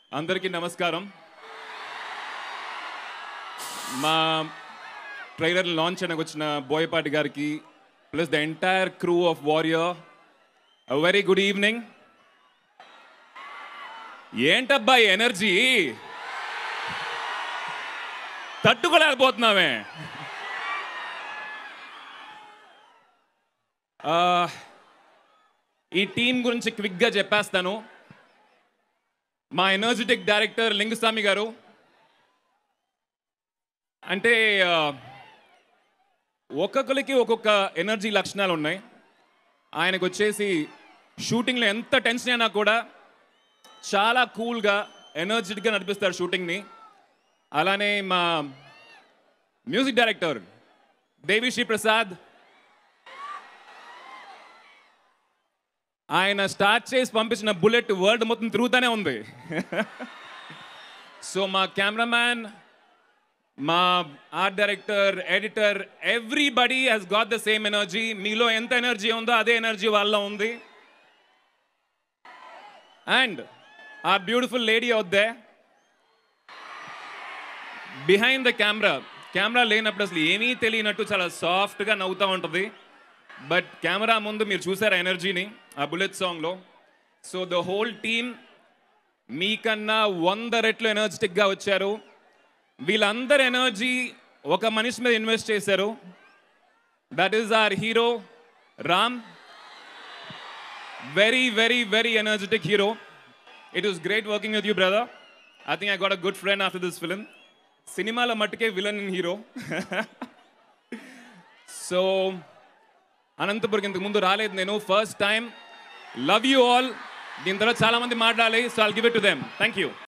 అందరికీ నమస్కారం. మా ట్రైలర్ లాంచ్ అయినకు వచ్చిన బోయపాటి గారికి plus the entire crew of warrior a very good evening. ఏంటబ్బా ఎనర్జీ తట్టుకోలేకపోతున్నామే. ఈ టీం గురించి క్విక్గా చెప్పేస్తాను. మా ఎనర్జెటిక్ డైరెక్టర్ లింగస్వామి గారు అంటే ఒక్కొక్కరికి ఒక్కొక్క ఎనర్జీ లక్షణాలు ఉన్నాయి. ఆయనకు వచ్చేసి షూటింగ్లో ఎంత టెన్షన్ అయినా కూడా చాలా కూల్గా ఎనర్జెటిక్గా నడిపిస్తారు షూటింగ్ని. అలానే మా మ్యూజిక్ డైరెక్టర్ దేవిశ్రీ ప్రసాద్, ఆయన స్టార్ట్ చేసి పంపించిన బుల్లెట్ వరల్డ్ మొత్తం తిరుగుతూనే ఉంది. సో మా కెమెరామ్యాన్, మా art director, editor, everybody has got the same energy. మీలో ఎంత ఎనర్జీ ఉందో అదే ఎనర్జీ వాళ్ళలో ఉంది. అండ్ ఆ beautiful lady out there behind the camera లేనప్పుడు అసలు ఏమీ తెలియనట్టు చాలా సాఫ్ట్గా నవ్వుతూ ఉంటుంది. బట్ కెమెరా ముందు మీరు చూసారు ఎనర్జీని ఆ బుల్లెట్ సాంగ్లో. సో ద హోల్ టీమ్ మీకన్నా 100 రెట్లు ఎనర్జెటిక్గా వచ్చారు. వీళ్ళందరి ఎనర్జీ ఒక మనిషి మీద ఇన్వెస్ట్ చేశారు. That is our hero Ram. Very very very energetic hero. It was great working with you brother. I think I got a good friend after this film. సినిమాలో మట్టుకే విలన్ ఇన్ హీరో. సో అనంతపురికి ఇంతకు ముందు రాలేదు నేను, first time. Love you all. దీని తర్వాత చాలా మంది మాట్లాడాలి. So I'll give it to them. Thank you.